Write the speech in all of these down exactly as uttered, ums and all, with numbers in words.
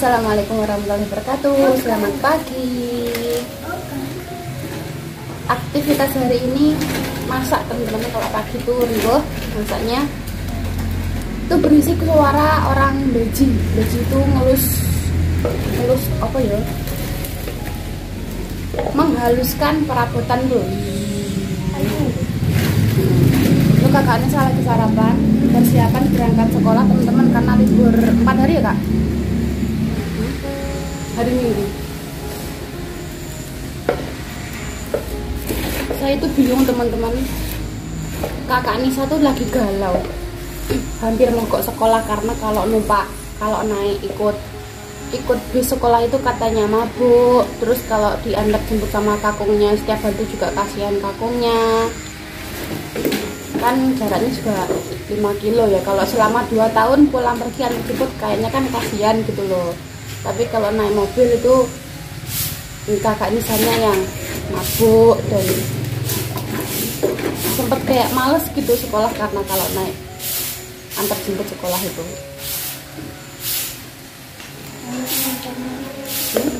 Assalamualaikum warahmatullahi wabarakatuh. Selamat pagi. Aktivitas hari ini masak teman-teman. Kalau pagi tuh ribuh masaknya itu berisi suara orang beji. Beji itu ngelus ngelus apa ya? Menghaluskan perabotan tuh. Itu kakaknya saya lagi sarapan, persiapan berangkat sekolah teman-teman karena libur empat hari ya kak. Hari Minggu. Saya itu bingung teman-teman. Kakak Nisa tuh lagi galau. Hampir mogok sekolah karena kalau numpak, kalau naik ikut ikut bis sekolah itu katanya mabuk. Terus kalau diantar jemput sama kakungnya setiap bantu juga kasihan kakungnya. Kan jaraknya juga lima kilo ya. Kalau selama dua tahun pulang pergi antar jemput kayaknya kan kasihan gitu loh. Tapi kalau naik mobil itu kakak Nisanya yang mabuk dan sempet kayak males gitu sekolah karena kalau naik antar jemput sekolah itu. Hmm.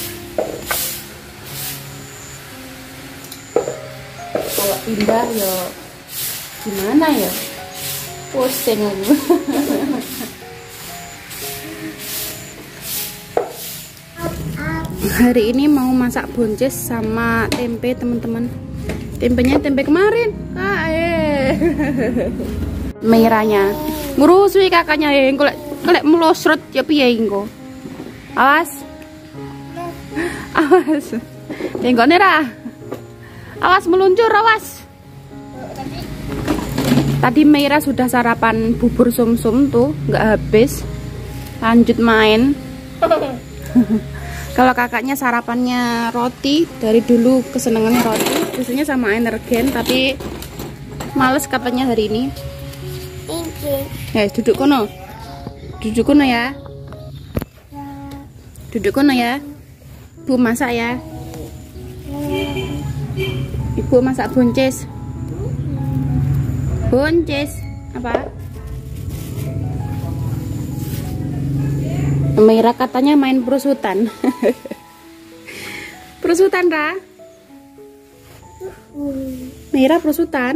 Kalau pindah ya gimana ya? Pusing aku. Hari ini mau masak bonces sama tempe teman-teman. Tempenya tempe kemarin. Ah, eh. Merahnya. Ngurusui kakaknya yang kolek kolek melosrot ya piye engko. Awas. Awas. Tenggone ra. Awas meluncur, awas. Tadi Meira sudah sarapan bubur sumsum tuh, nggak habis. Lanjut main. Kalau kakaknya sarapannya roti, dari dulu kesenangannya roti, biasanya sama energen, tapi males katanya hari ini. Ya, duduk kono. Duduk kono ya. Duduk kono ya. Bu masak ya. Ibu masak bonces. Bonces apa? Meira katanya main perusutan. Perusutan Ra? Meira perusutan?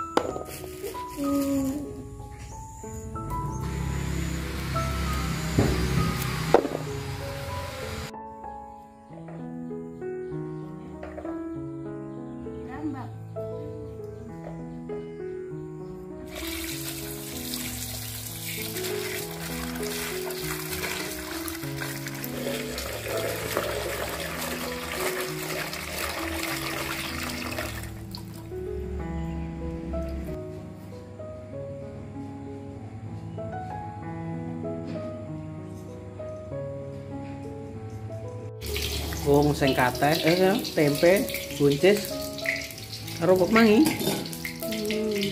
Wong sing kateh eh tempe buncis karo kok mangi. Hmm.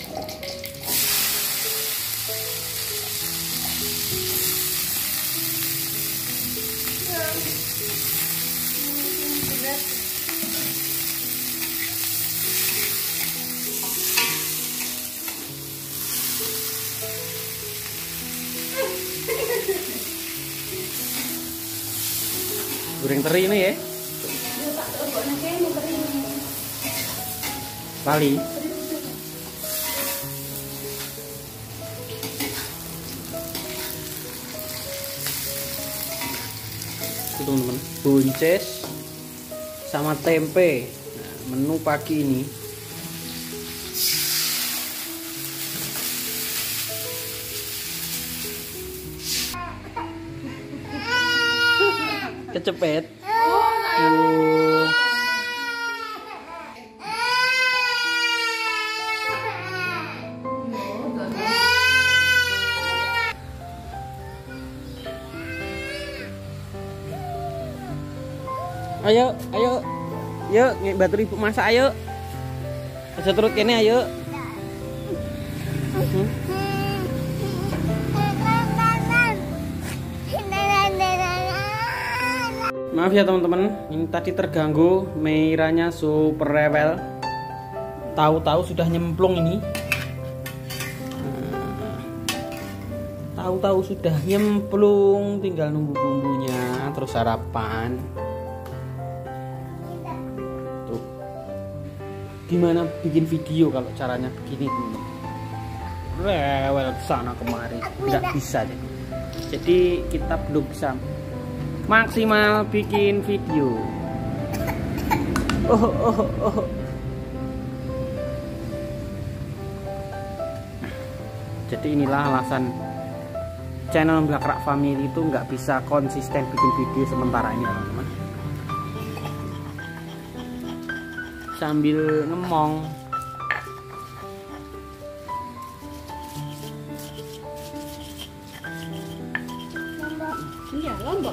Goreng teri ini ya. Bali. Itu teman-teman, buncis sama tempe. Nah, menu pagi ini. Kecepet. Oh. Ayo, ayo. Yuk, bantu ibu masak ayo. Aja turut kene ayo. Hmm? Maaf ya teman-teman, ini tadi terganggu. Meiranya super rewel. Tahu-tahu sudah nyemplung ini. tahu-tahu sudah nyemplung, tinggal nunggu bumbunya terus sarapan. Tuh. Gimana bikin video kalau caranya begini tuh? Rewel sana kemari, nggak bisa deh. Jadi kita belum bisa maksimal bikin video. Oh, oh, oh. Jadi inilah alasan channel Blakrak Family itu nggak bisa konsisten bikin video sementara ini, teman-teman. Sambil ngemong. Iya, lombok.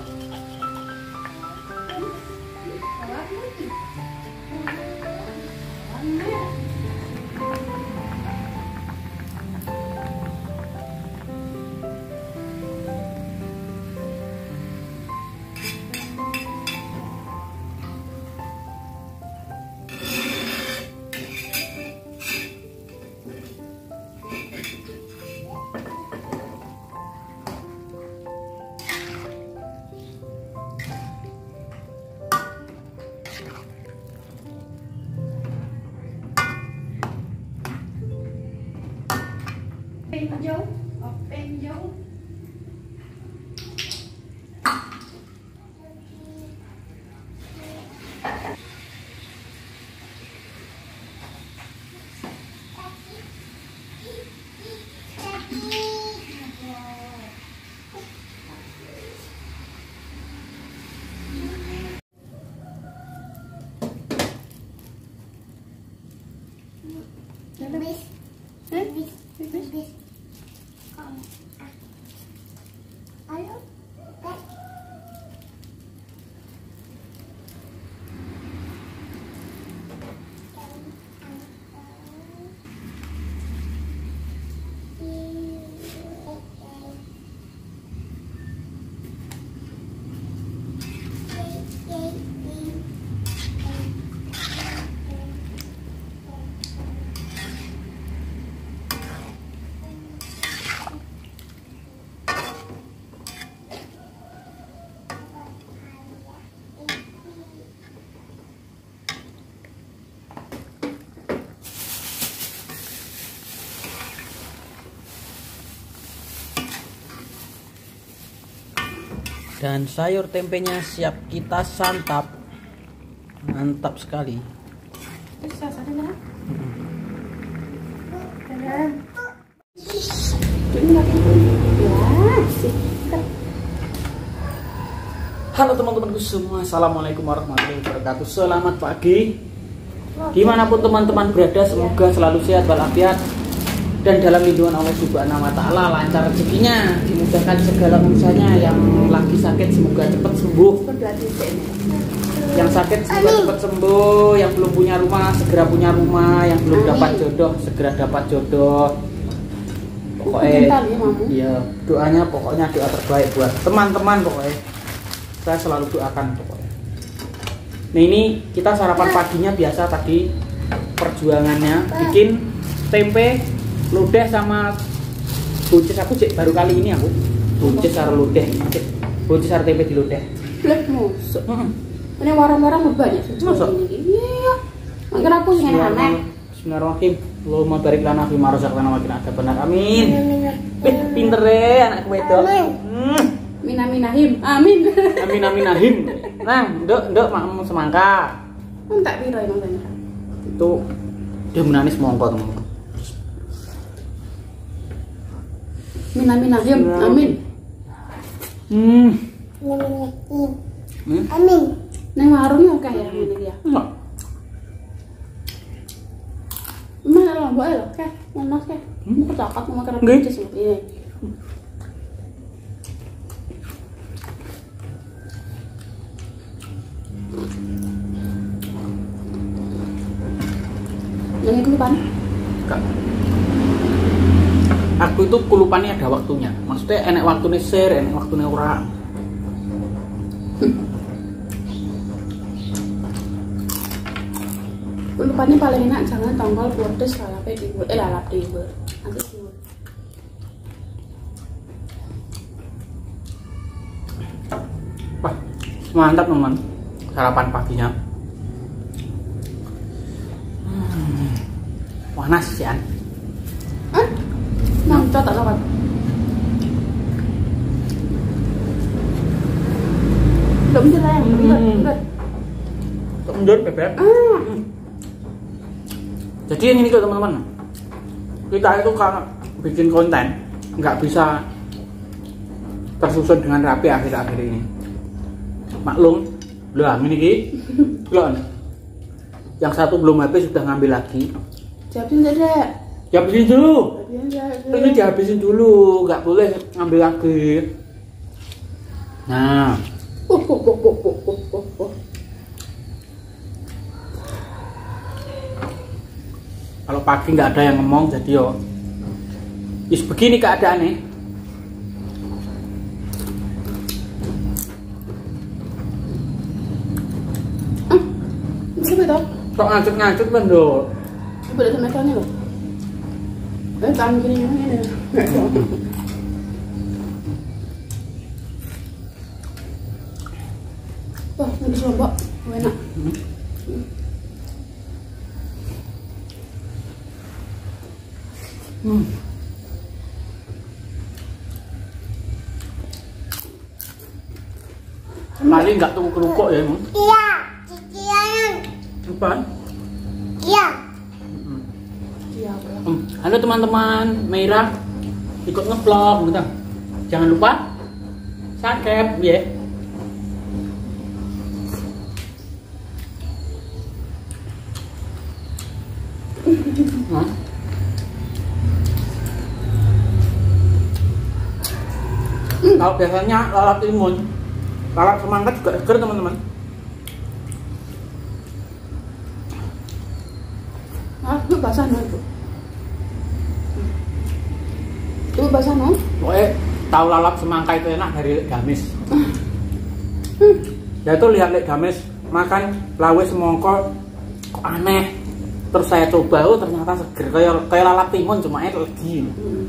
Penjau, oh, penjau. Bis, bis, bis, bis. Ayo, Dan sayur tempenya siap kita santap. Mantap sekali. Bisa sana. Halo teman-temanku semua, assalamualaikum warahmatullahi wabarakatuh. Selamat pagi. Dimanapun teman-teman berada, semoga selalu sehat walafiat dan dalam lindungan Allah Subhanahu wa Ta'ala, lancar rezekinya, dimudahkan segala urusannya. Yang lagi sakit semoga cepat sembuh, yang sakit semoga cepat sembuh, yang belum punya rumah segera punya rumah, yang belum dapat jodoh segera dapat jodoh. Pokoknya ya doanya pokoknya doa terbaik buat teman-teman, pokoknya saya selalu doakan pokoknya. Nah ini kita sarapan paginya biasa tadi perjuangannya bikin tempe lodeh sama buncis. Aku cek baru kali ini aku buncis sama lodeh, buncis sama tempe di lodeh. Lek musuk. Ini warung-warung banyak sih. Iya. Mungkin aku sing aneh. Bismillahirrahmanirrahim. Allahumma barik lana fi ma razaqtana wa qina adzabannar. Amin. Eh, pinter deh anak wedok. Hmm. Minaminahim. Amin. Amin aminahim. Nah, nduk nduk makmu semangka. Entak piro emang tanya. Itu dia menanis mongko teman. Minaminahim. Amin. Hmm. Hmm? Amin. Neng warungnya oke ya ini dia. Enggak. Mana lo mbok lho, keh, ngono keh. Mau kecakat mau makan buncis ini. Yang itu pan? Enggak. Aku itu kulupannya ada waktunya. Maksudnya enek waktunya share, enek waktunya ora. Kulupannya paling enak jangan tongkol pedes lalapnya dibuat, eh lalap dibuat. Nanti dibuat. Mantap teman, sarapan paginya. Hmm. Panas sih an. Hah? Nah, coba tak sobat. Belum jelas, belum. Mundur bebek. Ah. Jadi yang ini kok teman-teman, kita itu kalau bikin konten nggak bisa tersusun dengan rapi akhir-akhir ini. Maklum, loh ini ki, loh, yang satu belum habis sudah ngambil lagi. Jawabin tidak? Habisin dulu. Jawabin Ini dihabisin dulu, nggak boleh ngambil lagi. Nah, Oh, oh, oh, oh, oh, oh, oh, oh. kalau pagi nggak ada yang ngomong, jadi yo, is begini keadaannya. Bisa betul? Kok ngacut-ngacut kan do? Coba lihat metalnya loh. Eh, tangan gini ini. Wah, ini lombok, enak. Hmm. Mali nggak tunggu kerupuk ya emang? Iya, cicilan. Apa? Iya. Iya, Hmm. Halo teman-teman, Meira ikut ngevlog, bentar. Jangan lupa subscribe ya. Hmm. Hmm, kalau biasanya lalap timun, lalap semangka juga seger teman-teman. Ah, itu basah no itu. Itu basah no? Pokoknya tahu lalap semangka itu enak dari Lek Gamis. Ya itu lihat Lek Gamis makan lawe semongko kok aneh. Terus saya coba, oh ternyata seger kayak kayak lalap timun cuma itu lagi. Hmm.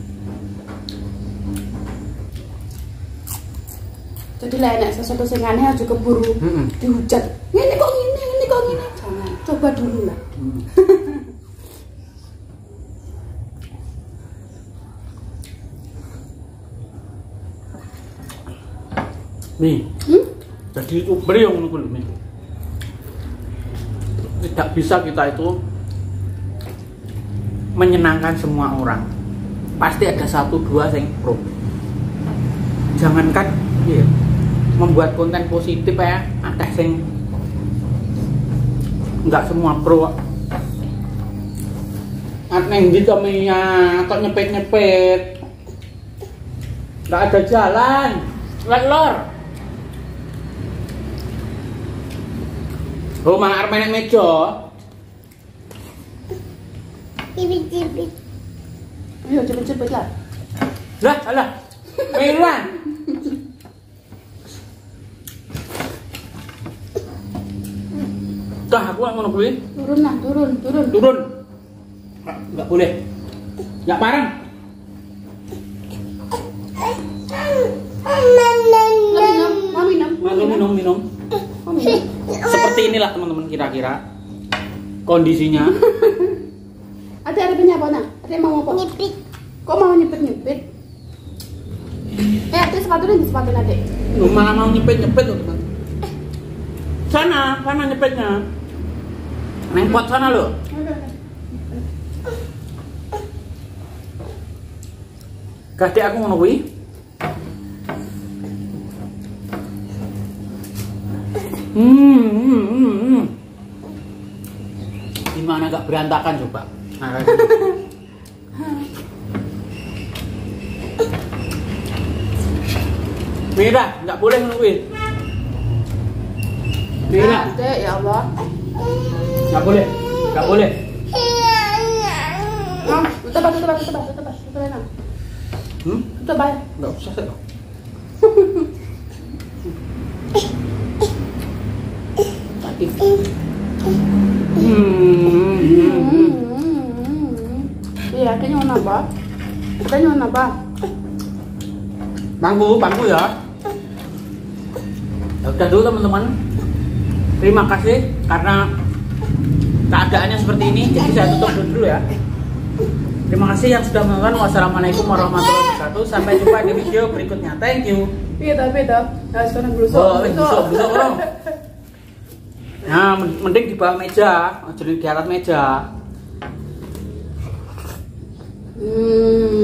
Jadi lah enak sesuatu sing aneh aja keburu Mm-mm. dihujat. Ini kok gini, ini kok gini. Jangan, coba dulu lah. Hmm. Nih, Hmm? jadi youtuber yang nunggu nih. Tidak bisa kita itu menyenangkan semua orang. Pasti ada satu dua yang pro. Jangankan iya, membuat konten positif ya, ada yang nggak semua pro. Ada yang di tominya kok nyepet-nyepet, nggak ada jalan, lor. Rumah armenek meja. Cipit-cipit. Ayo cepet-cepet lah. Lah, alah. Merah. Dah aku mau beli. Turun lah, turun, turun. Turun. Enggak boleh. Enggak parang. Minum, mau minum, mau Minum, minum, minum. mau minum. Seperti inilah teman-teman kira-kira kondisinya. Ada ada punya apa nak? Ada yang mau apa? Nyipit. Kok mau nyepet nyepet? Eh, ada sepatu nih, sepatu nanti. Lu malah mau nyepet-nyepet loh teman. Sana, sana nyepetnya. Neng pot sana lo. Kadek aku ngono kuwi. Hmm, hmm, hmm, hmm. Gimana gak berantakan coba? Nah, kayak gini. Merah, nggak boleh ngono kuwi. Merah, Ada ya Allah. nggak boleh, nggak boleh. Nah, tutup, tutup, tutup, tutup, tutup, tutup, tutup. Hmm? Tutup, bay. Nggak usah sih. Tadi. Hmm. Iya, adanya warna apa? Adanya warna apa? Bangku, bangku ya. Ya udah dulu teman-teman. Terima kasih karena keadaannya seperti ini, jadi saya tutup dulu ya. Terima kasih yang sudah menonton. Wassalamualaikum warahmatullahi wabarakatuh. Sampai jumpa di video berikutnya. Thank you. Beda beda. Nah, sekarang belum Oh, busuk, busuk bro. Nah, mending di bawah meja, jadi di atas meja. Hmm.